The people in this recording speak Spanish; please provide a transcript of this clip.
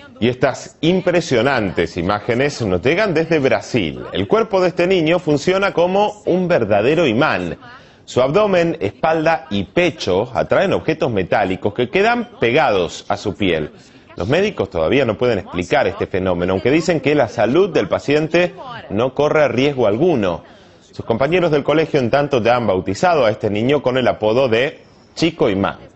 Y estas impresionantes imágenes nos llegan desde Brasil. El cuerpo de este niño funciona como un verdadero imán. Su abdomen, espalda y pecho atraen objetos metálicos que quedan pegados a su piel. Los médicos todavía no pueden explicar este fenómeno, aunque dicen que la salud del paciente no corre riesgo alguno. Sus compañeros del colegio, en tanto, ya han bautizado a este niño con el apodo de Chico Imán.